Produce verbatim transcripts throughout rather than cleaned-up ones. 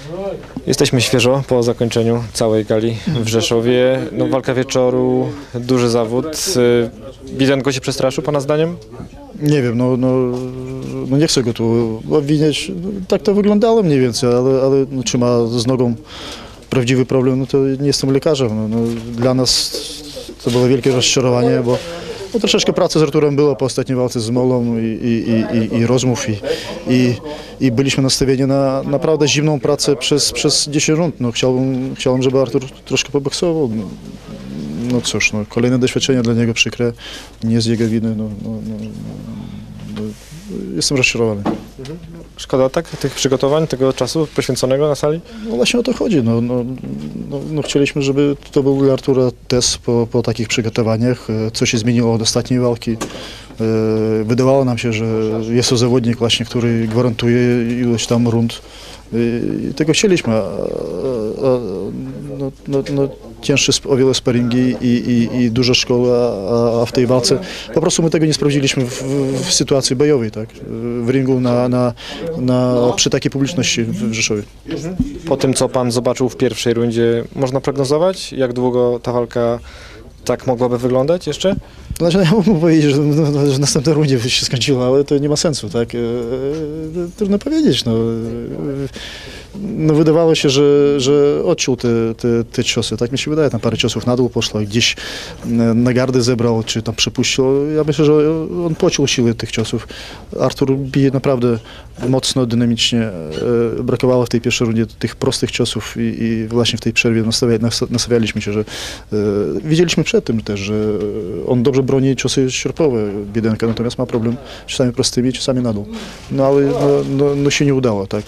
Jesteśmy świeżo po zakończeniu całej gali w Rzeszowie. No, walka wieczoru, duży zawód. Widenko się przestraszył, pana zdaniem? Nie wiem, no, no, no nie chcę go tu obwiniać. Tak to wyglądało mniej więcej, ale, ale no, czy ma z nogą prawdziwy problem, no to nie jestem lekarzem. No, no, dla nas to było wielkie rozczarowanie, bo no, troszeczkę pracy z Arturem było po ostatniej walce z Molą i, i, i, i rozmów i, i, i byliśmy nastawieni na naprawdę zimną pracę przez, przez dziesięć rund. No, chciałbym, chciałbym, żeby Artur troszkę poboksował. No cóż, no, kolejne doświadczenie dla niego przykre, nie z jego winy. No, no, no, no, jestem rozczarowany. Szkoda tak tych przygotowań, tego czasu poświęconego na sali? No właśnie o to chodzi. No, no, no, no chcieliśmy, żeby to był dla Artura test po, po takich przygotowaniach. Co się zmieniło od ostatniej walki. Wydawało nam się, że jest to zawodnik właśnie, który gwarantuje ilość tam rund. I tego chcieliśmy. A, a, no, no, no, cięższe o wiele sparingi i, i, i duża szkoła, a, a w tej walce po prostu my tego nie sprawdziliśmy w, w sytuacji bojowej, tak? W ringu na, na, na, przy takiej publiczności w, w Rzeszowie. Po tym, co pan zobaczył w pierwszej rundzie, można prognozować, jak długo ta walka tak mogłaby wyglądać jeszcze? Znaczy, no ja mógłbym powiedzieć, że, no, że w następnej rundzie się skończyło, ale to nie ma sensu, tak? E, e, trudno powiedzieć, no. No wydawało się, że, że odczuł te, te, te ciosy, tak mi się wydaje, tam parę ciosów na dół poszło, gdzieś na gardę zebrał, czy tam przepuścił. Ja myślę, że on poczuł siły tych ciosów. Artur bije naprawdę mocno, dynamicznie. Brakowało w tej pierwszej rundzie tych prostych ciosów i, i właśnie w tej przerwie nastawialiśmy się, że widzieliśmy przed tym też, że on dobrze broni ciosy sierpowe Biedenka, natomiast ma problem czasami prostymi, czasami na dół. No ale no, no, no się nie udało, tak.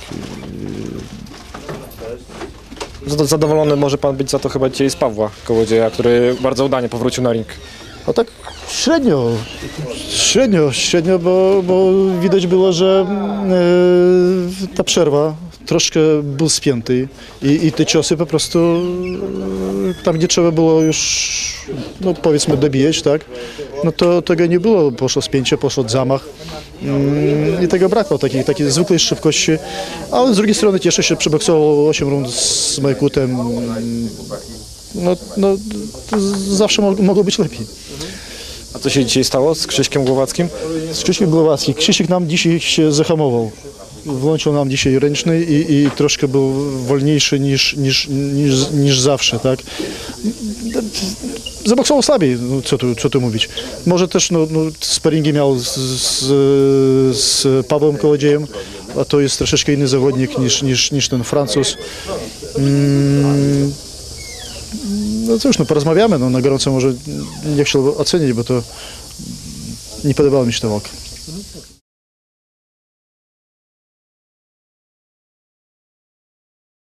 Zadowolony może pan być za to chyba dzisiaj z Pawła Kołodzieja, który bardzo udanie powrócił na ring. A tak średnio, średnio, średnio, bo, bo widać było, że e, ta przerwa troszkę był spięty i, i te ciosy po prostu e, tam, gdzie trzeba było już, no powiedzmy, dobijać, tak, no to tego nie było, poszło spięcie, poszło zamach mm, i tego brakło, takiej, takiej zwykłej szybkości, ale z drugiej strony cieszę się, przeboksował osiem rund z Majkutem. No, no zawsze mogło być lepiej. A co się dzisiaj stało z Krzyśkiem Głowackim? Z Krzyśkiem Głowackim. Krzysiek nam dzisiaj się zahamował. Włączył nam dzisiaj ręczny i, i troszkę był wolniejszy niż, niż, niż, niż zawsze, tak? Zaboksował słabiej, no, co, tu, co tu mówić. Może też no, no, sparingi miał z, z, z Pawłem Kołodziejem, a to jest troszeczkę inny zawodnik niż, niż, niż ten Francuz. Mm. No cóż, no porozmawiamy, no na gorąco może nie chciałbym ocenić, bo to nie podobała mi się ta walka.